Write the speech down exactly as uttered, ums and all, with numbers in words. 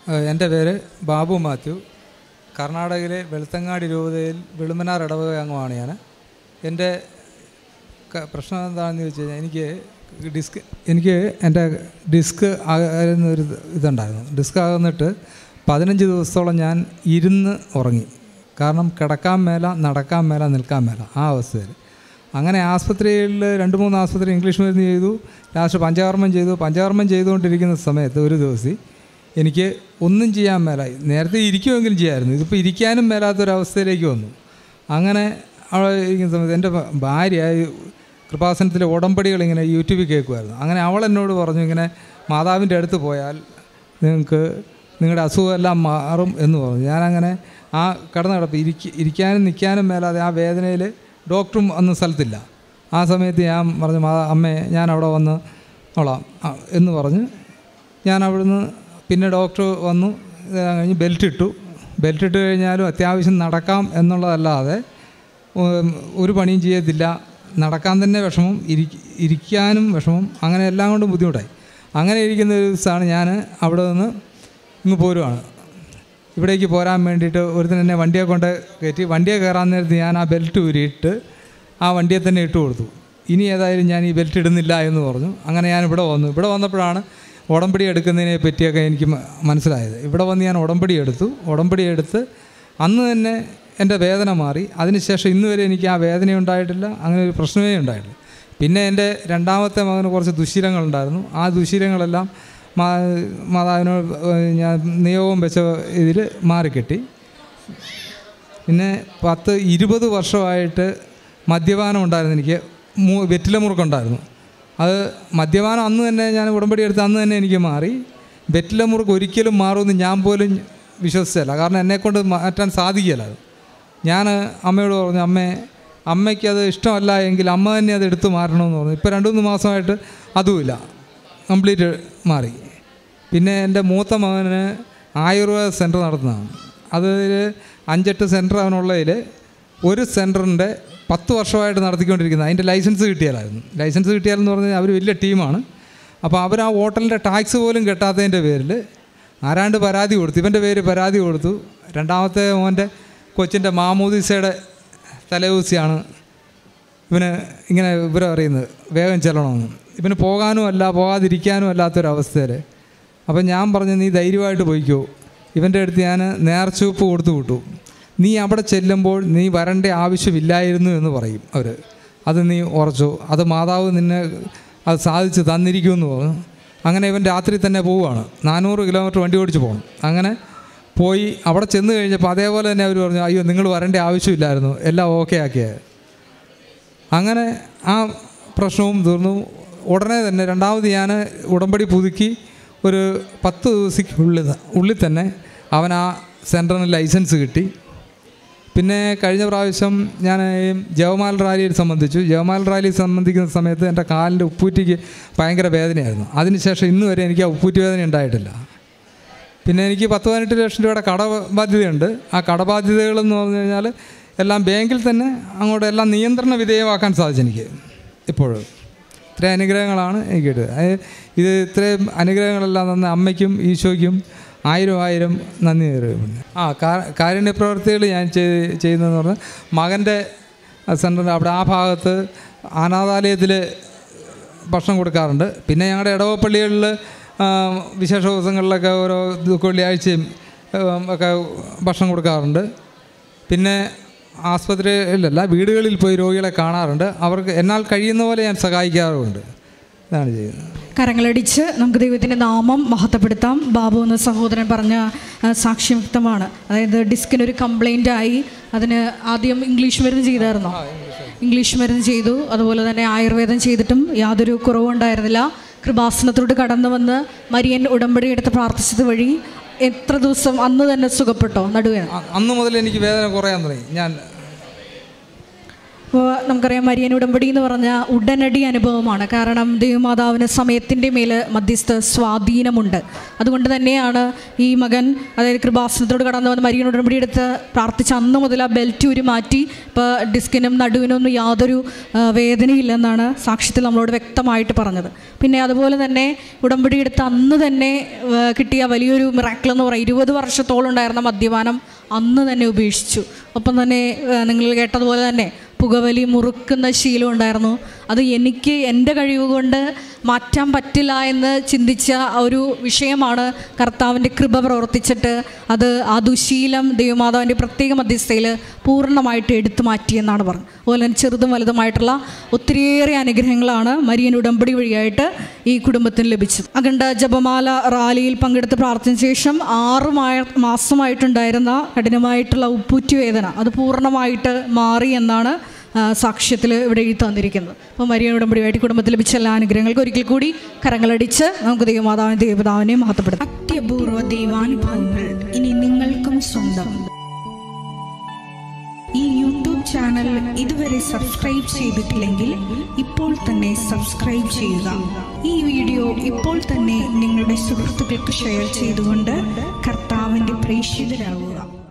എൻ്റെ പേര് ബാബു മാത്യു. കർണാടകയിലെ വെളുത്തങ്ങാടി രൂപതയിൽ വെളുമനാർ ഇടവക അംഗമാണ് ഞാൻ. എൻ്റെ പ്രശ്നം എന്താണെന്ന് ചോദിച്ചു കഴിഞ്ഞാൽ എനിക്ക് ഡിസ്ക് എനിക്ക് എൻ്റെ ഡിസ്ക് ആകുന്നൊരു ഇതുണ്ടായിരുന്നു. ഡിസ്ക് ആകുന്നിട്ട് പതിനഞ്ച് ദിവസത്തോളം ഞാൻ ഇരുന്ന് ഉറങ്ങി. കാരണം കിടക്കാൻ മേല, നടക്കാൻ മേല, നിൽക്കാൻ മേല, ആ അവസ്ഥയിൽ. അങ്ങനെ ആസ്പത്രിയിൽ രണ്ട് മൂന്ന് ആസ്പത്രി ഇംഗ്ലീഷ് മരുന്ന് ചെയ്തു, ലാസ്റ്റ് പഞ്ചകർമ്മം ചെയ്തു. പഞ്ചകർമ്മം ചെയ്തുകൊണ്ടിരിക്കുന്ന സമയത്ത് ഒരു ദിവസം എനിക്ക് ഒന്നും ചെയ്യാൻ മേലായി. നേരത്തെ ഇരിക്കുമെങ്കിലും ചെയ്യാമായിരുന്നു, ഇതിപ്പോൾ ഇരിക്കാനും മേലാത്തൊരവസ്ഥയിലേക്ക് വന്നു. അങ്ങനെ അവിടെ ഇരിക്കുന്ന സമയത്ത് എൻ്റെ ഭാര്യ കൃപാസനത്തിലെ ഉടമ്പടികൾ ഇങ്ങനെ യൂട്യൂബിൽ കേൾക്കുമായിരുന്നു. അങ്ങനെ അവൾ എന്നോട് പറഞ്ഞു, ഇങ്ങനെ മാതാവിൻ്റെ അടുത്ത് പോയാൽ നിങ്ങൾക്ക് നിങ്ങളുടെ അസുഖമെല്ലാം മാറും എന്ന് പറഞ്ഞു. ഞാനങ്ങനെ ആ കിടന്ന് കിടപ്പ് ഇരിക്ക ഇരിക്കാനും നിൽക്കാനും മേലാതെ ആ വേദനയിൽ ഡോക്ടറും അന്ന് സ്ഥലത്തില്ല. ആ സമയത്ത് ഞാൻ പറഞ്ഞു, മാതാ അമ്മേ ഞാൻ അവിടെ വന്ന് നോളാം എന്ന് പറഞ്ഞ് ഞാൻ അവിടുന്ന് പിന്നെ ഡോക്ടർ വന്നു. കഴിഞ്ഞ് ബെൽറ്റ് ഇട്ടു. ബെൽറ്റ് ഇട്ട് കഴിഞ്ഞാലും അത്യാവശ്യം നടക്കാം എന്നുള്ളതല്ലാതെ ഒരു പണിയും ചെയ്യത്തില്ല. നടക്കാൻ തന്നെ വിഷമം, ഇരി ഇരിക്കാനും വിഷമം, അങ്ങനെ എല്ലാം കൊണ്ടും ബുദ്ധിമുട്ടായി. അങ്ങനെ ഇരിക്കുന്ന ഒരു ദിവസമാണ് ഞാൻ അവിടെ നിന്ന് ഇങ്ങ് പോരുവാണ്. ഇവിടേക്ക് പോരാൻ വേണ്ടിയിട്ട് ഒരുത്തൻ എന്നെ വണ്ടിയെ കൊണ്ട് കയറ്റി. വണ്ടിയെ കയറാൻ നേരത്ത് ഞാൻ ആ ബെൽറ്റ് ഊരിയിട്ട് ആ വണ്ടിയെ തന്നെ ഇട്ട് കൊടുത്തു. ഇനി ഏതായാലും ഞാൻ ഈ ബെൽറ്റ് ഇടുന്നില്ല എന്ന് പറഞ്ഞു. അങ്ങനെ ഞാൻ ഇവിടെ വന്നു. ഇവിടെ വന്നപ്പോഴാണ് ഉടമ്പടി എടുക്കുന്നതിനെ പറ്റിയൊക്കെ എനിക്ക് മനസ്സിലായത്. ഇവിടെ വന്ന് ഞാൻ ഉടമ്പടി എടുത്തു. ഉടമ്പടി എടുത്ത് അന്ന് തന്നെ എൻ്റെ വേദന മാറി. അതിനുശേഷം ഇന്ന് വരെ എനിക്ക് ആ വേദന ഉണ്ടായിട്ടില്ല, അങ്ങനെ ഒരു പ്രശ്നമേ ഉണ്ടായിട്ടില്ല. പിന്നെ എൻ്റെ രണ്ടാമത്തെ മകന് കുറച്ച് ദുശ്ശീലങ്ങളുണ്ടായിരുന്നു. ആ ദുശ്ശീലങ്ങളെല്ലാം മാ മാതാവിനോട് ഞാൻ നിയോഗം വെച്ച ഇതിൽ മാറിക്കിട്ടി. പിന്നെ പത്ത് ഇരുപത് വർഷമായിട്ട് മദ്യപാനം ഉണ്ടായിരുന്നു. എനിക്ക് മൂ വെറ്റില മുറുക്കുണ്ടായിരുന്നു. അത് മദ്യപാനം അന്ന് തന്നെ ഞാൻ ഉടമ്പടി എടുത്ത് അന്ന് തന്നെ എനിക്ക് മാറി. വെറ്റില മുറുക്ക് ഒരിക്കലും മാറുമെന്ന് ഞാൻ പോലും വിശ്വസിച്ചല്ല. കാരണം എന്നെക്കൊണ്ട് മാറ്റാൻ സാധിക്കില്ല. അത് ഞാൻ അമ്മയോട് പറഞ്ഞു, അമ്മേ അമ്മയ്ക്കത് ഇഷ്ടമല്ല എങ്കിൽ അമ്മ തന്നെ അത് എടുത്ത് മാറ്റണമെന്ന് പറഞ്ഞു. ഇപ്പോൾ രണ്ട് മൂന്ന് മാസമായിട്ട് അതുമില്ല, കംപ്ലീറ്റ് മാറി. പിന്നെ എൻ്റെ മൂത്ത മകന് ആയുർവേദ സെൻറ്റർ നടത്തുന്നതാണ്. അതിൽ അഞ്ചെട്ട് സെൻറ്റർ അവനുള്ളതിൽ ഒരു സെൻറ്ററിൻ്റെ പത്ത് വർഷമായിട്ട് നടത്തിക്കൊണ്ടിരിക്കുന്നത്. അതിൻ്റെ ലൈസൻസ് കിട്ടിയാലായിരുന്നു. ലൈസൻസ് കിട്ടിയാലെന്ന് പറഞ്ഞാൽ അവർ വലിയ ടീമാണ്. അപ്പോൾ അവർ ആ ഹോട്ടലിൻ്റെ ടാക്സ് പോലും കെട്ടാത്തതിൻ്റെ പേരിൽ ആരാണ്ട് പരാതി കൊടുത്തു. ഇവൻ്റെ പേര് പരാതി കൊടുത്തു. രണ്ടാമത്തെ മോൻ്റെ കൊച്ചിൻ്റെ മാമോദീസയുടെ തലേദിവസമാണ് ഇവന് ഇങ്ങനെ വിവരം അറിയുന്നത്, വേഗം ചെല്ലണമെന്ന്. ഇവന് പോകാനും അല്ല പോകാതിരിക്കാനും അല്ലാത്തൊരവസ്ഥയിൽ. അപ്പം ഞാൻ പറഞ്ഞു, നീ ധൈര്യമായിട്ട് പോയിക്കോ. ഇവൻ്റെ അടുത്ത് ഞാൻ നേർച്ചൂപ്പ് കൊടുത്തു വിട്ടു. നീ അവിടെ ചെല്ലുമ്പോൾ നീ വരേണ്ട ആവശ്യമില്ലായിരുന്നു എന്ന് പറയും അവർ. അത് നീ ഉറച്ചോ, അത് മാതാവ് നിന്നെ അത് സാധിച്ച് തന്നിരിക്കുമെന്ന് പറഞ്ഞു. അങ്ങനെ ഇവൻ രാത്രി തന്നെ പോവുകയാണ്. നാനൂറ് കിലോമീറ്റർ വണ്ടി ഓടിച്ച് പോകണം. അങ്ങനെ പോയി അവിടെ ചെന്ന് കഴിഞ്ഞപ്പോൾ അതേപോലെ തന്നെ അവർ പറഞ്ഞു, അയ്യോ നിങ്ങൾ വരേണ്ട ആവശ്യമില്ലായിരുന്നു, എല്ലാം ഓക്കെ ആക്കിയത്. അങ്ങനെ ആ പ്രശ്നവും തീർന്നു. ഉടനെ തന്നെ രണ്ടാമത് ഞാൻ ഉടമ്പടി പുതുക്കി ഒരു പത്ത് ദിവസത്തിനുള്ളിൽ ഉള്ളിൽ തന്നെ അവൻ ആ സെൻറ്ററിന് ലൈസൻസ് കിട്ടി. പിന്നെ കഴിഞ്ഞ പ്രാവശ്യം ഞാൻ ജവമാൽ റാലിയിൽ സംബന്ധിച്ചു. ജവമാൽ റാലിയിൽ സംബന്ധിക്കുന്ന സമയത്ത് എൻ്റെ കാലിൻ്റെ ഉപ്പൂറ്റിക്ക് ഭയങ്കര വേദനയായിരുന്നു. അതിനുശേഷം ഇന്ന് വരെ എനിക്ക് ആ ഉപ്പൂറ്റി വേദന ഉണ്ടായിട്ടില്ല. പിന്നെ എനിക്ക് പത്ത് പതിനെട്ട് ലക്ഷം രൂപയുടെ കടബാധ്യതയുണ്ട്. ആ കടബാധ്യതകളെന്ന് പറഞ്ഞു കഴിഞ്ഞാൽ എല്ലാം ബാങ്കിൽ തന്നെ അങ്ങോട്ട് എല്ലാം നിയന്ത്രണ വിധേയമാക്കാൻ സാധിച്ചു എനിക്ക് ഇപ്പോഴും. ഇത്രയും അനുഗ്രഹങ്ങളാണ് എനിക്ക് കിട്ടിയത്. ഇത് ഇത്രയും അനുഗ്രഹങ്ങളെല്ലാം തന്ന അമ്മയ്ക്കും ഈശോയ്ക്കും ആയിരം ആയിരം നന്ദി നേരുന്നു. ആ കാരുണ്യ പ്രവർത്തികൾ ഞാൻ ചെയ്യുന്നതെന്ന് പറഞ്ഞാൽ മകൻ്റെ സെൻ്ററിൻ്റെ അവിടെ ആ ഭാഗത്ത് അനാഥാലയത്തിൽ ഭക്ഷണം കൊടുക്കാറുണ്ട്. പിന്നെ ഞങ്ങളുടെ ഇടവപ്പള്ളികളിൽ വിശേഷ ദിവസങ്ങളിലൊക്കെ ഓരോ വെള്ളിയാഴ്ചയും ഒക്കെ ഭക്ഷണം കൊടുക്കാറുണ്ട്. പിന്നെ ആസ്പത്രിയിലല്ല, വീടുകളിൽ പോയി രോഗികളെ കാണാറുണ്ട്. അവർക്ക് എന്നാൽ കഴിയുന്ന പോലെ ഞാൻ സഹായിക്കാറുമുണ്ട്. ഇതാണ് ചെയ്യുന്നത്. കരങ്ങളടിച്ച് നമുക്ക് ദൈവത്തിൻ്റെ നാമം മഹത്വപ്പെടുത്താം. ബാബു എന്ന സഹോദരൻ പറഞ്ഞ സാക്ഷ്യം വ്യക്തമാണ്. അതായത് ഡിസ്കിനൊരു കംപ്ലൈൻ്റ് ആയി. അതിന് ആദ്യം ഇംഗ്ലീഷ് മരുന്ന് ചെയ്തായിരുന്നോ? ഇംഗ്ലീഷ് മരുന്ന് ചെയ്തു. അതുപോലെ തന്നെ ആയുർവേദം ചെയ്തിട്ടും യാതൊരു കുറവുണ്ടായിരുന്നില്ല. കൃപാസനത്തോട് കടന്നു വന്ന് മരിയൻ ഉടമ്പടി എടുത്ത് പ്രാർത്ഥിച്ചത് വഴി എത്ര ദിവസം അന്ന് തന്നെ സുഖപ്പെട്ടോ? നടുവേദന അന്ന് മുതൽ എനിക്ക് വേദന കുറയാൻ തുടങ്ങി. ഞാൻ അപ്പോൾ നമുക്കറിയാം മരിയൻ ഉടമ്പടി എന്ന് പറഞ്ഞ ഉടനടി അനുഭവമാണ്. കാരണം ദൈവമാതാവിന് സമയത്തിൻ്റെ മേൽ മധ്യസ്ഥ സ്വാധീനമുണ്ട്. അതുകൊണ്ട് തന്നെയാണ് ഈ മകൻ അതായത് കൃപാസനത്തോട് കടന്നു വന്ന് മരിയൻ ഉടമ്പടി എടുത്ത് പ്രാർത്ഥിച്ച അന്ന് മുതൽ ആ ബെൽറ്റ് ഉരി മാറ്റി ഇപ്പോൾ ഡിസ്കിനും നടുവിനൊന്നും യാതൊരു വേദനയില്ലെന്നാണ് സാക്ഷ്യത്തിൽ നമ്മളോട് വ്യക്തമായിട്ട് പറഞ്ഞത്. പിന്നെ അതുപോലെ തന്നെ ഉടമ്പടി എടുത്ത് അന്ന് തന്നെ കിട്ടിയ വലിയൊരു മിറാക്കിൾ എന്ന് പറയുക ഇരുപത് വർഷത്തോളം ഉണ്ടായിരുന്ന മദ്യപാനം അന്ന് തന്നെ ഉപേക്ഷിച്ചു. ഒപ്പം തന്നെ നിങ്ങൾ കേട്ടതുപോലെ തന്നെ പുകവലി മുറുക്കുന്ന ശീലം ഉണ്ടായിരുന്നു. അത് എനിക്ക് എൻ്റെ കഴിവ് കൊണ്ട് മാറ്റാൻ പറ്റില്ല എന്ന് ചിന്തിച്ച ഒരു വിഷയമാണ് കർത്താവിൻ്റെ കൃപ പ്രവർത്തിച്ചിട്ട് അത് ആ ദുശീലം ദൈവമാതാവിൻ്റെ പ്രത്യേക മധ്യസ്ഥയിൽ പൂർണ്ണമായിട്ട് എടുത്തു മാറ്റിയെന്നാണ് പറഞ്ഞത്. അതുപോലെ തന്നെ ചെറുതും വലുതുമായിട്ടുള്ള ഒത്തിരിയേറെ അനുഗ്രഹങ്ങളാണ് മരിയൻ ഉടമ്പടി വഴിയായിട്ട് ഈ കുടുംബത്തിന് ലഭിച്ചത്. അഖണ്ഡ ജപമാല റാലിയിൽ പങ്കെടുത്ത് പ്രാർത്ഥന ശേഷം ആറ് മാസമായിട്ടുണ്ടായിരുന്ന കഠിനമായിട്ടുള്ള ഉപ്പൂറ്റി വേദന അത് പൂർണ്ണമായിട്ട് മാറി എന്നാണ് സാക്ഷ്യത്തിൽ ഇവിടെ എഴുതി തന്നിരിക്കുന്നത്. അപ്പോൾ മരിയൻ ഉടമ്പടിയായിട്ട് കുടുംബത്തിൽ ലഭിച്ച എല്ലാ അനുഗ്രഹങ്ങൾക്ക് ഒരിക്കൽ കൂടി കരങ്ങളടിച്ച് നമുക്ക് ദൈവമാതാവിനെ ദൈവപിതാവിനെ മഹത്വപ്പെടുത്താം. അത്യപൂർവ ദൈവാനുഭവങ്ങൾ ഇനി നിങ്ങൾക്കും സ്വന്തം. ഈ യൂട്യൂബ് ചാനൽ ഇതുവരെ സബ്സ്ക്രൈബ് ചെയ്തിട്ടില്ലെങ്കിൽ ഇപ്പോൾ തന്നെ സബ്സ്ക്രൈബ് ചെയ്യുക. ഈ വീഡിയോ ഇപ്പോൾ തന്നെ നിങ്ങളുടെ സുഹൃത്തുക്കൾക്ക് ഷെയർ ചെയ്തുകൊണ്ട് കർത്താവിൻ്റെ പ്രേക്ഷിതരാകുക.